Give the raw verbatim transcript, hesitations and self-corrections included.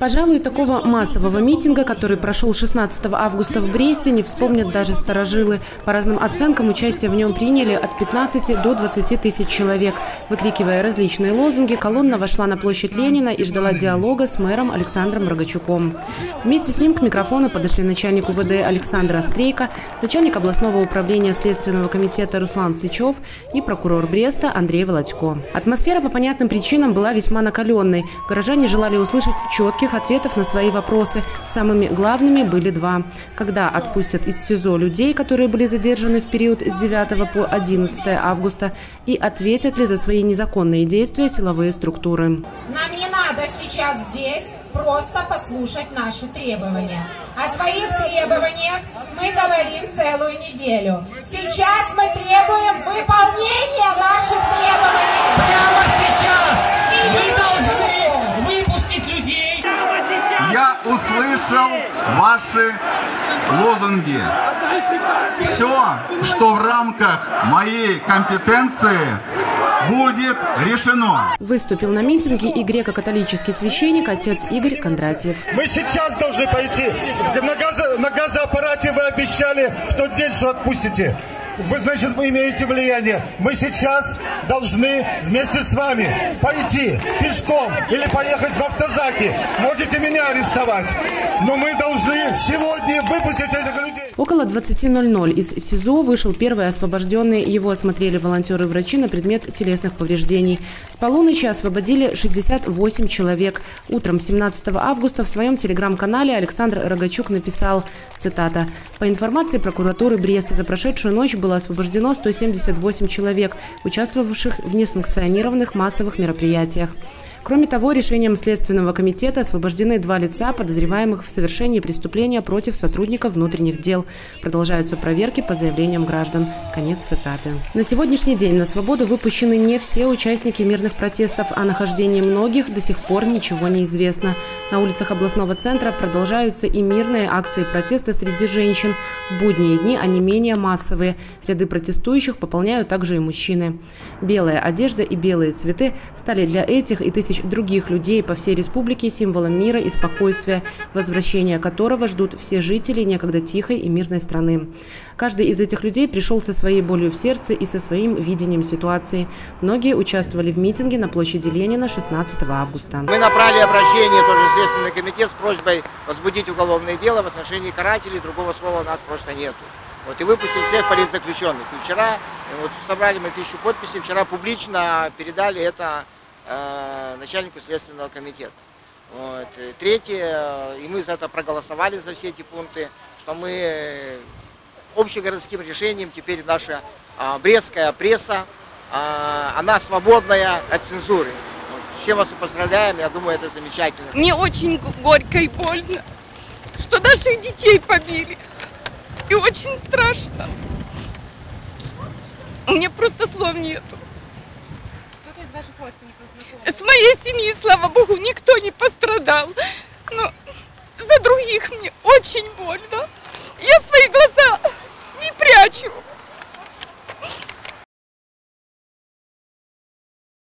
Пожалуй, такого массового митинга, который прошел шестнадцатого августа в Бресте, не вспомнят даже старожилы. По разным оценкам, участие в нем приняли от пятнадцати до двадцати тысяч человек. Выкрикивая различные лозунги, колонна вошла на площадь Ленина и ждала диалога с мэром Александром Рогачуком. Вместе с ним к микрофону подошли начальник УВД Александр Острейко, начальник областного управления Следственного комитета Руслан Сычев и прокурор Бреста Андрей Володько. Атмосфера по понятным причинам была весьма накаленной. Горожане желали услышать четких ответов на свои вопросы. Самыми главными были два. Когда отпустят из СИЗО людей, которые были задержаны в период с девятого по одиннадцатое августа, и ответят ли за свои незаконные действия силовые структуры. Нам не надо сейчас здесь просто послушать наши требования. О своих требованиях мы говорим целую неделю. Сейчас мы требуем выполнения наших требований. Прямо сейчас вы должны выпустить людей. Я услышал ваши лозунги. Все, что в рамках моей компетенции, будет решено. Выступил на митинге и греко-католический священник отец Игорь Кондратьев. Мы сейчас должны пойти. На, газо, на газоаппарате вы обещали в тот день, что отпустите. Вы, значит, вы имеете влияние. Мы сейчас должны вместе с вами пойти пешком или поехать в автозаке. Можете меня арестовать. Но мы должны сегодня выпустить этих людей. Около двадцати ноль-ноль из СИЗО вышел первый освобожденный. Его осмотрели волонтеры и врачи на предмет телесных повреждений. В полуночи освободили шестьдесят восемь человек. Утром семнадцатого августа в своем телеграм-канале Александр Рогачук написал, цитата, «По информации прокуратуры Бреста, за прошедшую ночь было освобождено сто семьдесят восемь человек, участвовавших в несанкционированных массовых мероприятиях». Кроме того, решением Следственного комитета освобождены два лица, подозреваемых в совершении преступления против сотрудников внутренних дел. Продолжаются проверки по заявлениям граждан. Конец цитаты. На сегодняшний день на свободу выпущены не все участники мирных протестов. О нахождении многих до сих пор ничего не известно. На улицах областного центра продолжаются и мирные акции протеста среди женщин. В будние дни они менее массовые. Ряды протестующих пополняют также и мужчины. Белая одежда и белые цветы стали для этих и тысяч других людей по всей республике символом мира и спокойствия, возвращения которого ждут все жители некогда тихой и мирной страны. Каждый из этих людей пришел со своей болью в сердце и со своим видением ситуации. Многие участвовали в митинге на площади Ленина шестнадцатого августа. Мы направили обращение тоже в Следственный комитет с просьбой возбудить уголовное дело в отношении карателей. Другого слова у нас просто нету. Вот, и выпустили всех политзаключенных. И вчера вот, собрали мы тысячу подписей, вчера публично передали это э, начальнику Следственного комитета. Вот. Третье, и мы за это проголосовали, за все эти пункты, что мы общегородским решением теперь наша э, брестская пресса, э, она свободная от цензуры. Вот. С чем вас и поздравляем, я думаю, это замечательно. Мне очень горько и больно, что наших детей побили. И очень страшно. У меня просто слов нету. Кто-то из ваших родственников, знакомых? С моей семьи, слава богу, никто не пострадал. Но за других мне очень больно. Я свои глаза не прячу.